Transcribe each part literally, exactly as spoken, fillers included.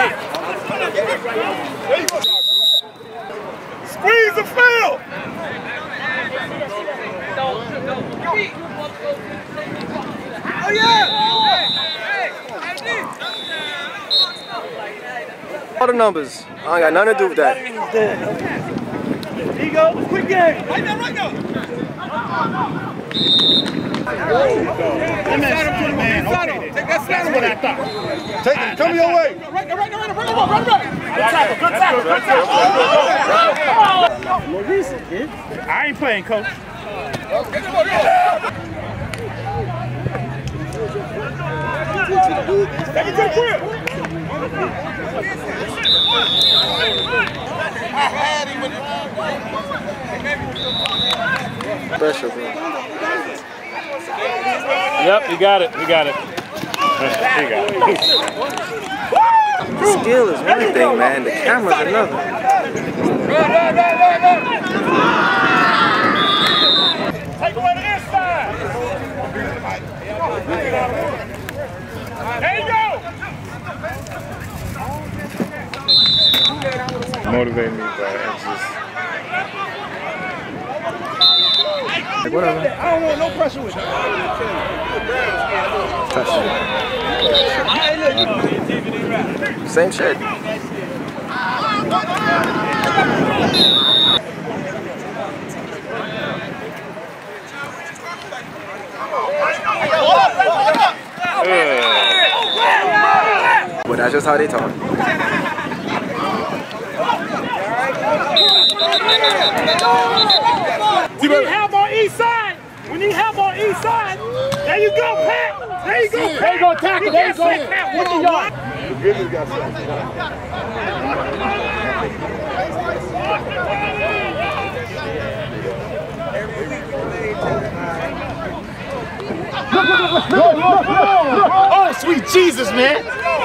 Squeeze the field! Oh yeah! All the numbers. I ain't got nothing to do with that. Here you go, quick game. Right now, right now. Inside him to the man. Inside him. Take that side away. Take it. Come your way. Right now, right now, right now, right now, right now. Good tackle, good tackle, good tackle. More recent, kid. I ain't playing, coach. Take it to the crib. Pressure, bro. Yep, you got it. You got it. You got it. Skill is one thing, man. The camera's another. Run, run, run, run, run. Take away the inside. There you go. Motivate me, but it's just. Like, whatever. I don't want no pressure with you. Same shit. But that's just how they talk. We need help on east side. We need help on east side. There you go, Pat. There you go. There you go, tackle. There you go. Pat, what you got? The business got something. Oh, sweet Jesus, man.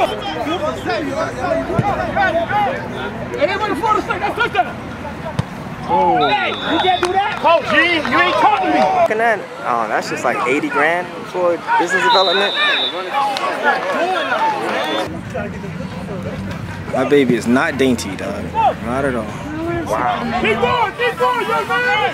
Everybody for the second. That's touchdown. Oh. Hey, you can't do that. Coach G, you ain't talking to me. Looking at, oh, that's just like eighty grand for business development. My baby is not dainty, dog. Not at all. Wow. Keep going, keep going, young man.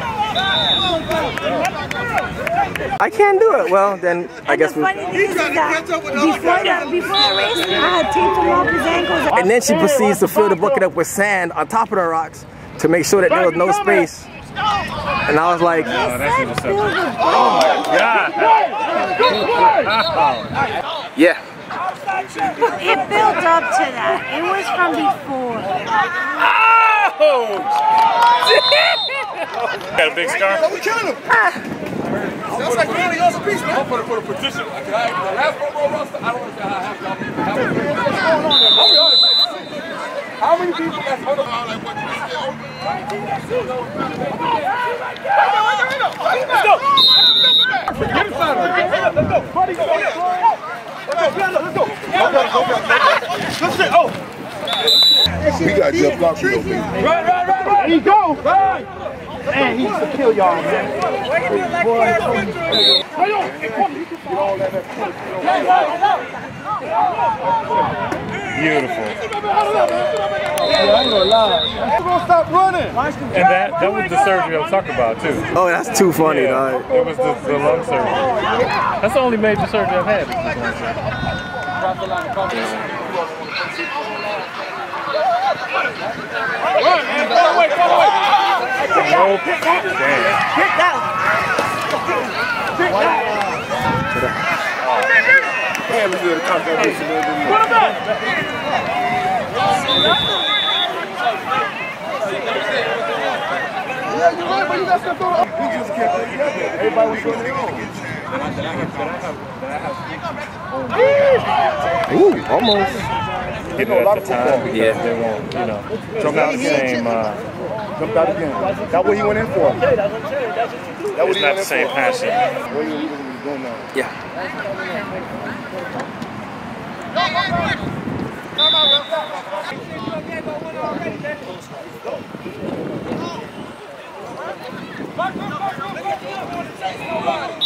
I can't do it. Well, then I guess we. Funny thing is that before the, before the race, I had taped him off his ankles. And then she proceeds to fill the bucket up with sand on top of the rocks to make sure that there was no space. And I was like, Oh, that's interception. Oh God. yeah. It built up to that. It was from before. Oh! Got a big scar? We killing him. That's like really on speech, man. I'm gonna put a petition. Like, the last Pro Bowl roster, I don't understand how half y'all people have it. I'll be honest, man. How many people that's on the line like what you said? Let's go. Get inside of it. Let's go. Buddy, go. Let's go. Let's go. Let's go. Oh. We got Jeff Block for your baby. Right, right, right, right. There you go. Right. Man, he used to kill y'all, man. Beautiful. Yeah, I ain't gonna lie. We're gonna stop running. And that, that was the surgery I was talking about, too. Oh, that's too funny, Yeah, dog. it was the, the lung surgery. That's the only major surgery I've had. Run, man. Go away, go away. Nope. Damn. Pick that one. Yeah, let's do the conversation. Put him back. Everybody was doing their own. Ooh, almost. You know, a lot of time, Yeah. they won't, you know, jump out the same, uh, Jumped out again. That's what he went in for. That it's not the same passion. What he was doing now. Yeah. Come on,